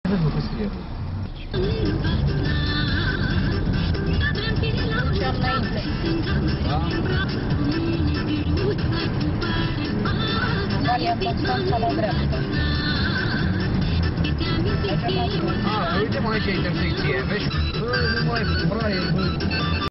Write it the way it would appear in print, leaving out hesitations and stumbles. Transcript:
Vezi, mă, că scrie. Ce-am înainte. Da? Valia Constanța la dreapta. A, uite, mă, aici e intersecție, vezi? Bă, nu mai, braie, bă.